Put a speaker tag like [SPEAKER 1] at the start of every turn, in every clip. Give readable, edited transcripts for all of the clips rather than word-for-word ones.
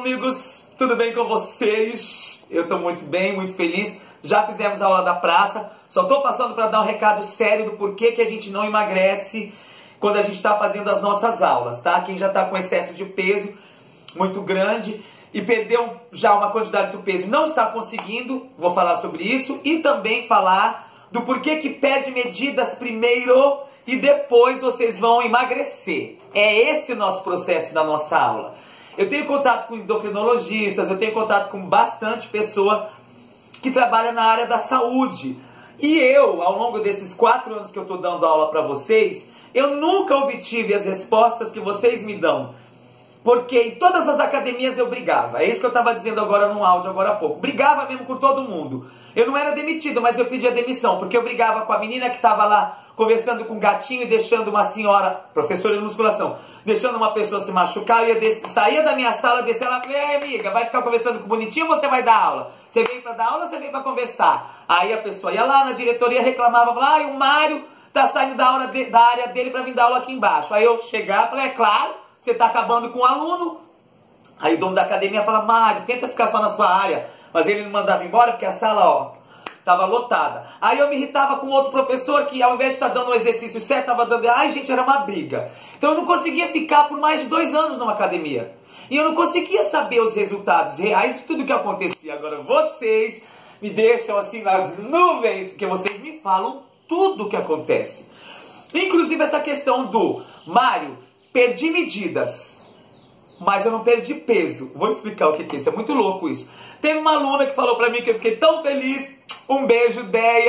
[SPEAKER 1] amigos, tudo bem com vocês? Eu tô muito bem, muito feliz. Já fizemos a aula da praça. Só tô passando para dar um recado sério do porquê que a gente não emagrece quando a gente tá fazendo as nossas aulas, tá? Quem já tá com excesso de peso muito grande e perdeu já uma quantidade do peso e não está conseguindo, vou falar sobre isso e também falar do porquê que perde medidas primeiro e depois vocês vão emagrecer. É esse o nosso processo da nossa aula. Eu tenho contato com endocrinologistas, eu tenho contato com bastante pessoa que trabalha na área da saúde. E eu, ao longo desses 4 anos que eu estou dando aula para vocês, eu nunca obtive as respostas que vocês me dão. Porque em todas as academias eu brigava. É isso que eu estava dizendo agora no áudio, agora há pouco. Brigava mesmo com todo mundo. Eu não era demitido, mas eu pedia demissão. Porque eu brigava com a menina que estava lá conversando com um gatinho e deixando uma senhora, professora de musculação, deixando uma pessoa se machucar. Eu ia saía da minha sala, descia lá e falei: ei, amiga, vai ficar conversando com o bonitinho ou você vai dar aula? Você veio para dar aula ou você veio para conversar? Aí a pessoa ia lá na diretoria, reclamava, falava: o Mário tá saindo da área dele para vir dar aula aqui embaixo. Aí eu chegava e falei: é claro, você tá acabando com o aluno. Aí o dono da academia fala: Mário, tenta ficar só na sua área. Mas ele não mandava embora porque a sala, ó, tava lotada. Aí eu me irritava com outro professor que ao invés de estar dando o exercício certo, tava dando... Ai, gente, era uma briga. Então eu não conseguia ficar por mais de 2 anos numa academia. E eu não conseguia saber os resultados reais de tudo que acontecia. Agora vocês me deixam assim nas nuvens, porque vocês me falam tudo o que acontece. Inclusive essa questão do: Mário, perdi medidas, mas eu não perdi peso. Vou explicar o que é isso, é muito louco isso. Teve uma aluna que falou pra mim que eu fiquei tão feliz. Um beijo,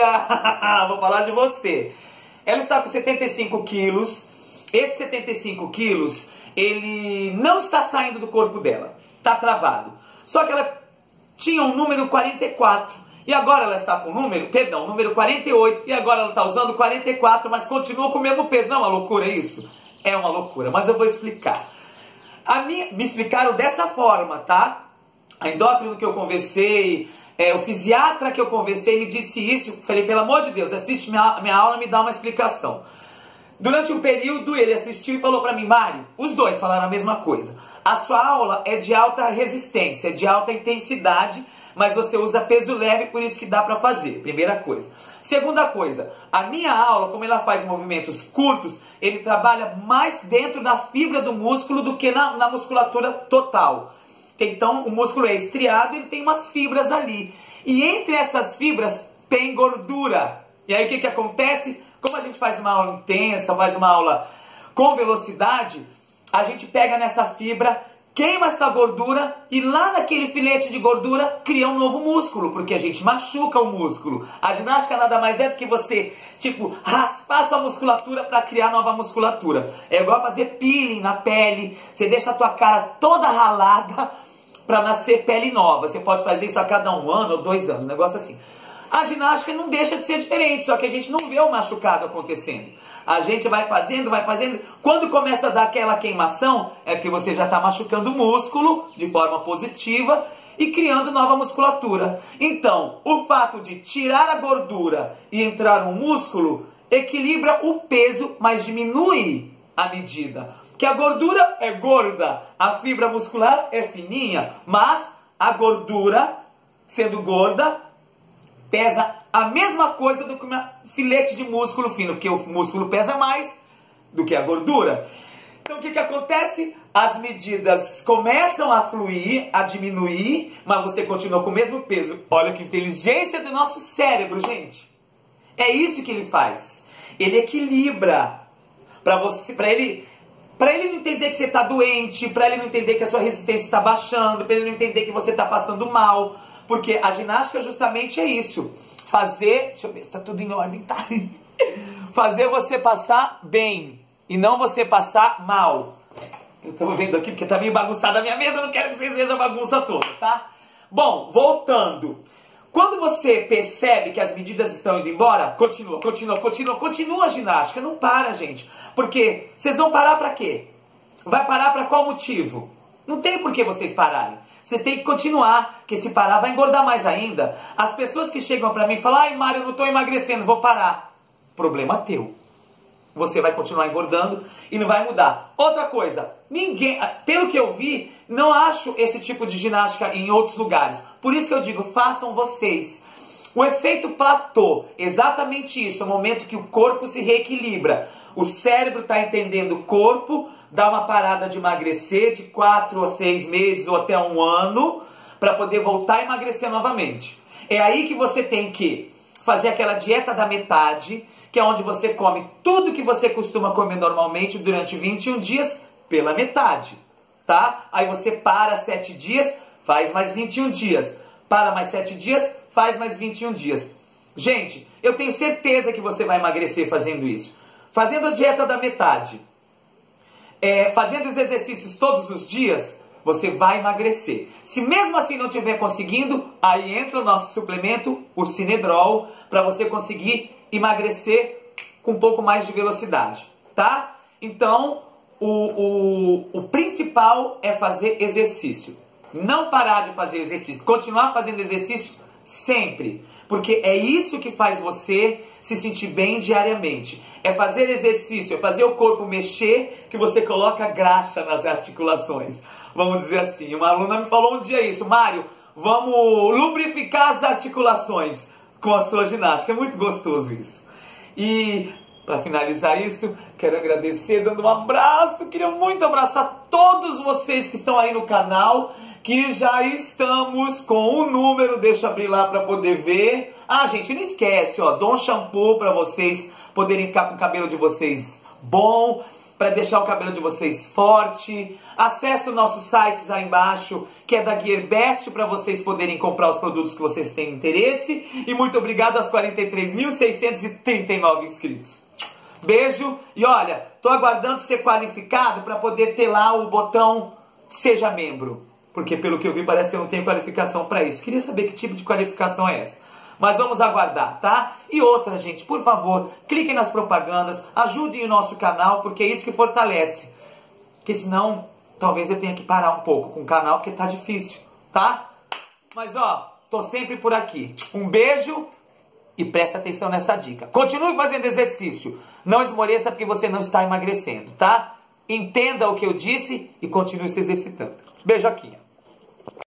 [SPEAKER 1] Deia. Vou falar de você. Ela está com 75 quilos. Esse 75 quilos, ele não está saindo do corpo dela. Está travado. Só que ela tinha um número 44. E agora ela está com o número 48. E agora ela está usando 44, mas continua com o mesmo peso. Não é uma loucura isso? É uma loucura, mas eu vou explicar. Me explicaram dessa forma, tá? A endócrino que eu conversei, o fisiatra que eu conversei me disse isso. Falei: pelo amor de Deus, assiste minha aula e me dá uma explicação. Durante um período ele assistiu e falou pra mim: Mário, os dois falaram a mesma coisa. A sua aula é de alta resistência, de alta intensidade, mas você usa peso leve, por isso que dá pra fazer. Primeira coisa. Segunda coisa, a minha aula, como ela faz movimentos curtos, ele trabalha mais dentro da fibra do músculo do que na musculatura total. Então o músculo é estriado e ele tem umas fibras ali. E entre essas fibras tem gordura. E aí o que acontece? Como a gente faz uma aula intensa, faz uma aula com velocidade, a gente pega nessa fibra, queima essa gordura e lá naquele filete de gordura cria um novo músculo, porque a gente machuca o músculo. A ginástica nada mais é do que você, raspar sua musculatura para criar nova musculatura. É igual fazer peeling na pele, você deixa a tua cara toda ralada para nascer pele nova. Você pode fazer isso a cada 1 ano ou 2 anos, um negócio assim. A ginástica não deixa de ser diferente, só que a gente não vê o machucado acontecendo. A gente vai fazendo, vai fazendo. Quando começa a dar aquela queimação, é porque você já está machucando o músculo de forma positiva e criando nova musculatura. Então, o fato de tirar a gordura e entrar no músculo equilibra o peso, mas diminui a medida. Porque a gordura é gorda, a fibra muscular é fininha, mas a gordura, sendo gorda, pesa a mesma coisa do que um filete de músculo fino, porque o músculo pesa mais do que a gordura. Então o que acontece? As medidas começam a fluir, a diminuir, mas você continua com o mesmo peso. Olha que inteligência do nosso cérebro, gente. É isso que ele faz. Ele equilibra para ele não entender que você está doente, para ele não entender que a sua resistência está baixando, para ele não entender que você está passando mal. Porque a ginástica justamente é isso. Deixa eu ver se está tudo em ordem, tá? Fazer você passar bem e não você passar mal. Eu estou vendo aqui porque está meio bagunçada a minha mesa, eu não quero que vocês vejam a bagunça toda, tá? Bom, voltando. Quando você percebe que as medidas estão indo embora, continua a ginástica. Não para, gente. Porque vocês vão parar para quê? Vai parar para qual motivo? Não tem por que vocês pararem. Vocês têm que continuar, porque se parar vai engordar mais ainda. As pessoas que chegam pra mim e falam: ai, Mário, eu não tô emagrecendo, vou parar. Problema teu. você vai continuar engordando e não vai mudar. Outra coisa, ninguém, pelo que eu vi, não acho esse tipo de ginástica em outros lugares. Por isso que eu digo, façam vocês. O efeito platô, exatamente isso, é o momento que o corpo se reequilibra. O cérebro está entendendo o corpo, dá uma parada de emagrecer de 4 a 6 meses ou até 1 ano, para poder voltar a emagrecer novamente. É aí que você tem que fazer aquela dieta da metade, que é onde você come tudo que você costuma comer normalmente durante 21 dias pela metade, tá? Aí você para 7 dias, faz mais 21 dias. Para mais 7 dias, faz mais 21 dias. Gente, eu tenho certeza que você vai emagrecer fazendo isso. Fazendo a dieta da metade, fazendo os exercícios todos os dias, você vai emagrecer. Se mesmo assim não estiver conseguindo, aí entra o nosso suplemento, o Cinedrol, para você conseguir emagrecer com um pouco mais de velocidade, tá? Então, o principal é fazer exercício. Não parar de fazer exercício, continuar fazendo exercício sempre, porque é isso que faz você se sentir bem diariamente. É fazer exercício, é fazer o corpo mexer, que você coloca graxa nas articulações. Vamos dizer assim, uma aluna me falou um dia isso: Mário, vamos lubrificar as articulações com a sua ginástica. É muito gostoso isso. E para finalizar isso, quero agradecer dando um abraço. Queria muito abraçar todos vocês que estão aí no canal, que já estamos com o número. Deixa eu abrir lá para poder ver. Ah, gente, não esquece, ó, dou um shampoo para vocês poderem ficar com o cabelo de vocês bom, para deixar o cabelo de vocês forte. Acesse os nossos sites aí embaixo, que é da Gearbest, para vocês poderem comprar os produtos que vocês têm interesse. E muito obrigado aos 43.639 inscritos. Beijo e olha, tô aguardando ser qualificado para poder ter lá o botão Seja Membro. Porque pelo que eu vi parece que eu não tenho qualificação para isso. Queria saber que tipo de qualificação é essa. Mas vamos aguardar, tá? E outra, gente, por favor, cliquem nas propagandas, ajudem o nosso canal, porque é isso que fortalece. Porque senão, talvez eu tenha que parar um pouco com o canal, porque tá difícil, tá? Mas ó, tô sempre por aqui. Um beijo e presta atenção nessa dica. Continue fazendo exercício. Não esmoreça porque você não está emagrecendo, tá? Entenda o que eu disse e continue se exercitando. Beijo aqui.